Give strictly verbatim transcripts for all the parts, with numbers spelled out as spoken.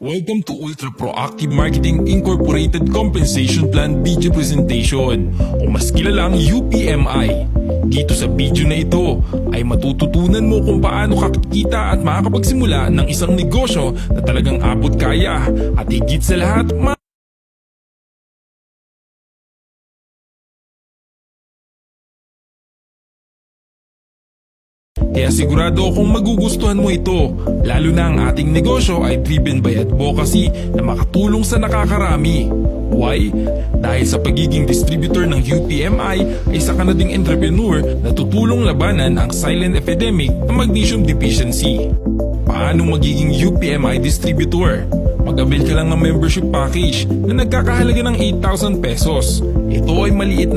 Welcome to Ultra Proactive Marketing Incorporated Compensation Plan video presentation o mas kilalang U P M I. Dito sa video na ito ay matututunan mo kung paano kakikita at makakapagsimula ng isang negosyo na talagang abot kaya at higit sa lahat ma- Kaya sigurado akong magugustuhan mo ito, lalo na ang ating negosyo ay driven by advocacy na makatulong sa nakakarami. Why? Dahil sa pagiging distributor ng U P M I ay isa ka na ding entrepreneur na tutulong labanan ang silent epidemic ng magnesium deficiency. Paano magiging U P M I distributor? Mag-avail ka lang ng membership package na nagkakahalaga ng eight thousand pesos. Ito ay maliit na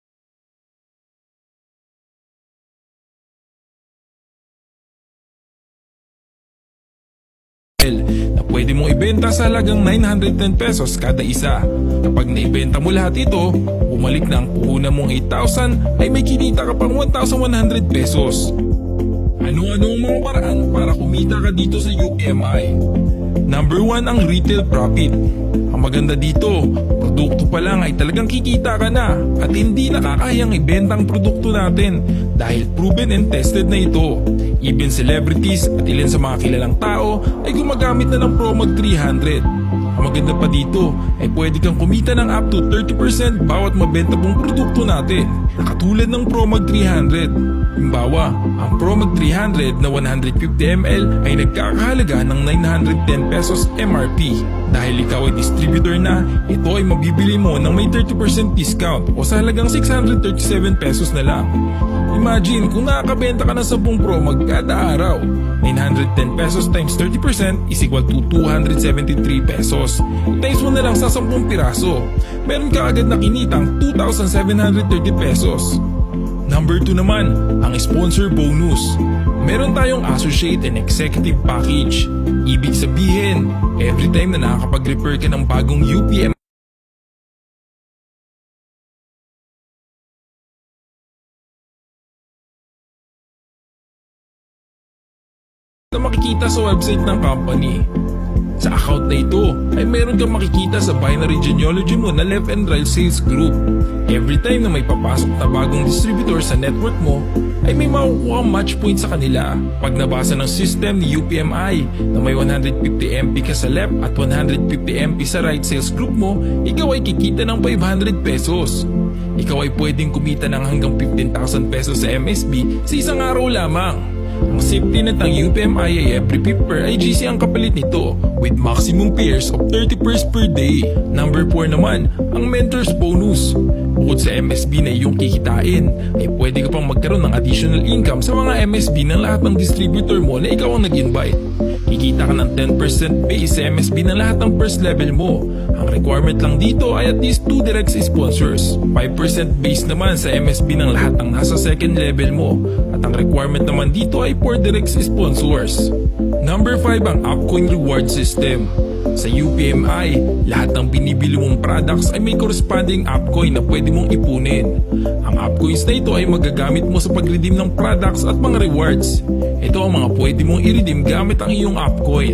na pwede mong ibenta sa halagang nine hundred ten pesos kada isa. Kapag naibenta mo lahat ito, bumalik na ang puhunan mong eight thousand ay may kinita ka pang one thousand one hundred pesos. Ano-ano ang mga paraan para kumita ka dito sa U P M I? Number one ang retail profit. Ang maganda dito, produkto pa lang ay talagang kikita ka na at hindi nakakahiyang ibenta ang produkto natin dahil proven and tested na ito. Even celebrities at ilan sa mga kilalang tao ay gumagamit na ng Promag three hundred. Ang maganda pa dito ay pwede kang kumita ng up to thirty percent bawat mabenta mong produkto natin na katulad ng Promag three hundred. Halimbawa, ang Promag three hundred na one hundred fifty milliliters ay nagkakahalaga ng nine hundred ten pesos M R P. Dahil ikaw ay distributor na, ito ay mabibili mo ng may thirty percent discount o sa halagang six hundred thirty-seven pesos na lang. Imagine kung nakakabenta ka ng ten Promag kada araw. nine hundred ten pesos times thirty percent is equal to two hundred seventy-three pesos. Times mo na lang sa ten piraso. Meron ka agad na kinitang two thousand seven hundred thirty pesos. Number two naman, ang sponsor bonus. Meron tayong associate and executive package. Ibig sabihin, every time na nakakapag-refer ka ng bagong U P M na makikita sa website ng company. Sa account na ito ay meron kang makikita sa binary genealogy mo na left and right sales group. Every time na may papasok na bagong distributor sa network mo ay may makukuha match point sa kanila. Pag nabasa ng system ni U P M I na may one hundred fifty M P ka sa left at one hundred fifty M P sa right sales group mo, ikaw ay kikita ng five hundred pesos. Ikaw ay pwedeng kumita ng hanggang fifteen thousand pesos sa M S B sa isang araw lamang. Ang safety net ng U P M I ay every fifth per I G C ang kapalit nito with maximum pairs of thirty pairs per day. Number four naman, ang mentors bonus. Bukod sa M S B na iyong kikitain, ay pwede ka pang magkaroon ng additional income sa mga M S B ng lahat ng distributor mo na ikaw ang nag-invite. Kikita ka ng ten percent base sa M S B ng lahat ng first level mo. Ang requirement lang dito ay at least two direct sponsors. five percent base naman sa M S B ng lahat ng nasa second level mo. At ang requirement naman dito ay four direct sponsors. Number five ang Upcoin reward system. Sa U P M I, lahat ng binibili mong products ay may corresponding Upcoin na pwede mong ipunin. Ang Upcoins na ito ay magagamit mo sa pag-redeem ng products at mga rewards. Ito ang mga pwede mong i-redeem gamit ang iyong Upcoin.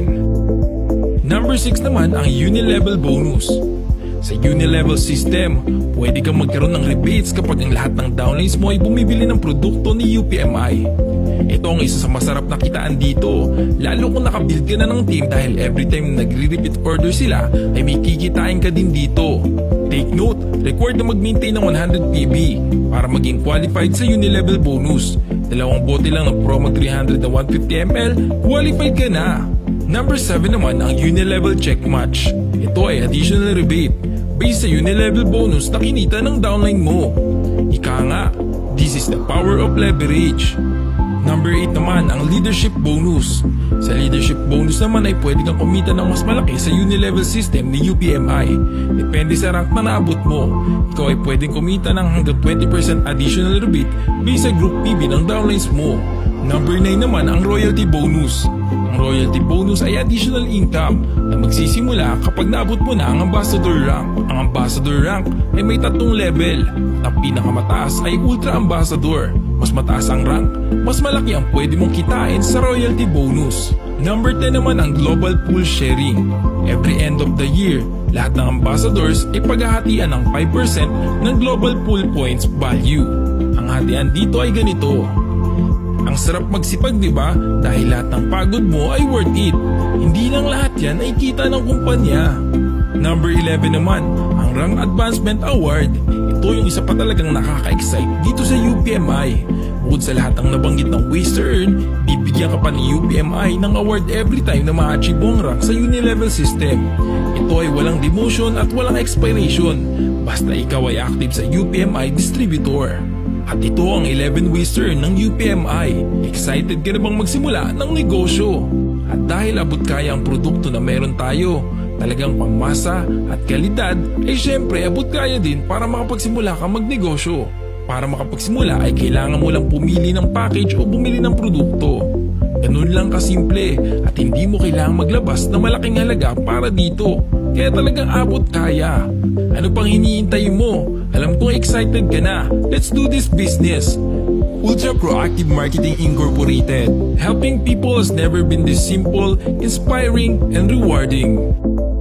Number six naman ang Unilevel bonus. Sa Unilevel system, pwede kang magkaroon ng rebates kapag ang lahat ng downlines mo ay bumibili ng produkto ni U P M I. Ito ang isa sa masarap na kitaan dito, lalo kung nakabuild ka na ng team dahil every time na nagre-repeat order sila ay may kikitain ka din dito. Take note, required na mag-maintain ng one hundred P B para maging qualified sa Unilevel bonus. Dalawang bote lang ng Promag three hundred na one hundred fifty milliliters, qualified ka na. Number seven naman ang Unilevel check match. Ito ay additional rebate based sa Unilevel bonus na kinita ng downline mo. Ika nga, this is the power of leverage. Number eight naman ang leadership bonus. Sa leadership bonus naman ay pwede kang kumita ng mas malaki sa Unilevel system ni U P M I. Depende sa rank na naabot mo. Ikaw ay pwedeng kumita ng hanggang twenty percent additional rebate based sa group P B ng downlines mo. Number nine naman ang royalty bonus. Ang royalty bonus ay additional income na magsisimula kapag naabot mo na ang ambassador rank. Ang ambassador rank ay may tatlong level. At ang pinakamataas ay ultra ambassador. Mas mataas ang rank, mas malaki ang pwede mong kitain sa royalty bonus. Number ten naman ang global pool sharing. Every end of the year, lahat ng ambassadors ay paghahatian ng five percent ng global pool points value. Ang hatian dito ay ganito. Ang sarap magsipag, di ba? Dahil lahat ng pagod mo ay worth it. Hindi lang lahat yan ay kita ng kumpanya. Number eleven naman, ang Rank Advancement Award. Ito yung isa pa talagang nakaka-excite dito sa U P M I. Bukod sa lahat ng nabanggit ng ways to earn, bibigyan ka pa ni U P M I ng award every time na ma-achieve ang rank sa uni-level system. Ito ay walang demotion at walang expiration, basta ikaw ay active sa U P M I distributor. At ito ang eleven ways to earn ng U P M I. Excited ka na bang magsimula ng negosyo? At dahil abot kaya ang produkto na meron tayo, talagang pangmasa at kalidad, ay syempre abot kaya din para makapagsimula ka magnegosyo. Para makapagsimula ay kailangan mo lang pumili ng package o bumili ng produkto. Ganun lang kasimple at hindi mo kailangang maglabas na malaking halaga para dito. Kaya talagang abot kaya. Ano pang hinihintay mo? Alam kong excited ka na. Let's do this business! Ultra Proactive Marketing Incorporated. Helping people has never been this simple, inspiring, and rewarding.